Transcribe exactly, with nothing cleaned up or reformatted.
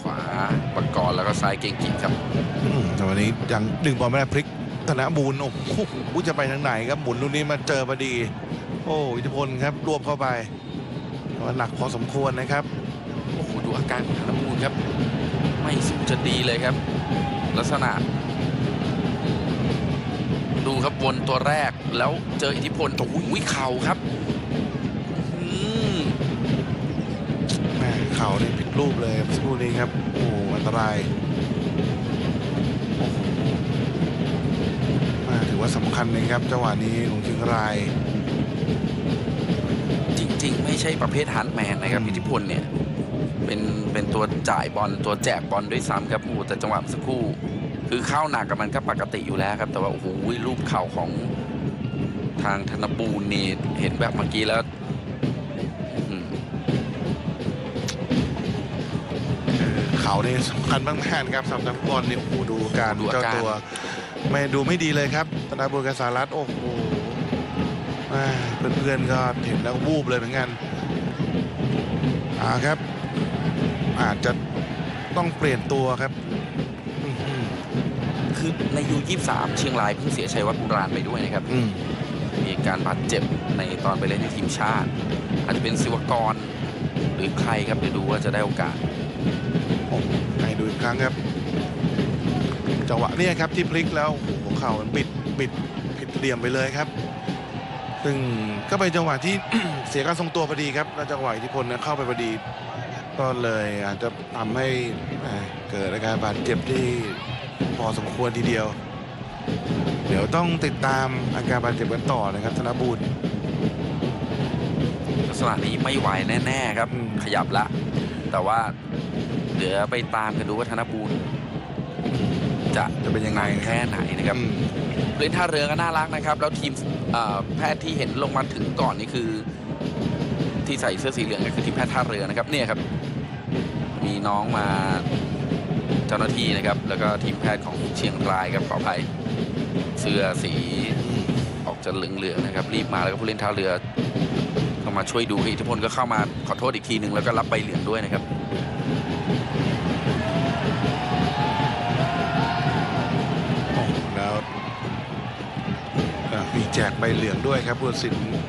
ขวาปกรณ์แล้วก็ซ้ายเก่งกิจครับอืมแต่วันนี้ยังดึงบอลไม่ได้พลิกธนบูรณ์โอ้โหจะไปทางไหนครับหมุนลูกนี้มาเจอพอดีโอ้อิทธิพลครับรวบเข้าไปหนักพอสมควรนะครับโอ้โหดูอาการของธนบูรณ์ครับไม่สู้จะดีเลยครับลักษณะดูครับวนตัวแรกแล้วเจออิทธิพลโอ้ยเข่าครับแม่เข่านี่ผิดรูปเลยสักครู่นี้ครับโอ้อันตรายมาถือว่าสำคัญนะครับจังหวะนี้ของเชียงรายจริงๆไม่ใช่ประเภทฮันต์แมนนะครับอิทธิพลเนี่ยเป็นเป็นตัวจ่ายบอลตัวแจกบอลด้วยซ้ำครับโอ้แต่จังหวะสักครู่คือเข้าหนักกับมันก็ปกติอยู่แล้วครับแต่ว่าโอ้โหรูปเข่าของทางธนบูรณ์นี่เห็นแบบเมื่อกี้แล้วเข่านี่สำคัญมากๆครับสำหรับนักบอลนี่โอ้โหดูการเจ้าตัวไม่ดูไม่ดีเลยครับธนบูรณ์กับสารัตน์โอ้โหเพื่อนๆก็เห็นแล้ววูบเลยเหมือนกันอ่าครับอาจจะต้องเปลี่ยนตัวครับคือในยูยี่สิบสามเชียงรายเพิ่งเสียชัยวัฒน์บุราณไปด้วยนะครับมีการบาดเจ็บในตอนไปเล่นในทีมชาติอาจจะเป็นศิวกรหรือใครครับเดี๋ยวดูว่าจะได้โอกาสให้ดูอีกครั้งครับจังหวะนี้ครับที่พลิกแล้วหัวเข่ามันบิดบิดผิดเหลี่ยมไปเลยครับซึ่งก็เป็นจังหวะที่ เสียการทรงตัวพอดีครับแล้วจังหวะอิทธิพลเข้าไปพอดีก็เลยอาจจะทำให้เกิดอาการบาดเจ็บที่พอสมควรทีเดียวเดี๋ยวต้องติดตามอาการบาดเจ็บกันต่อนะครับธนบูรณ์ลักษณะนี้ไม่ไหวแน่ๆครับขยับละแต่ว่าเดี๋ยวไปตามกันดูว่าธนบูรณ์จะจะเป็นยังไงแค่ไหนนะครับเล่นท่าเรือก็น่ารักนะครับแล้วทีมแพทย์ที่เห็นลงมาถึงก่อนนี่คือที่ใส่เสื้อสีเหลืองก็คือทีมแพทย์ท่าเรือนะครับเนี่ยครับมีน้องมาเจ้าหน้าที่นะครับแล้วก็ทีมแพทย์ของเชียงรายครับขออภัยเสื้อสีออกจะเหลืองๆนะครับรีบมาแล้วก็ผู้เล่นท่าเรือเข้ามาช่วยดูอิทธิพลก็เข้ามาขอโทษอีกทีหนึ่งแล้วก็รับใบเหลืองด้วยนะครับแล้วมีแจกใบเหลืองด้วยครับผู้ตัดสิน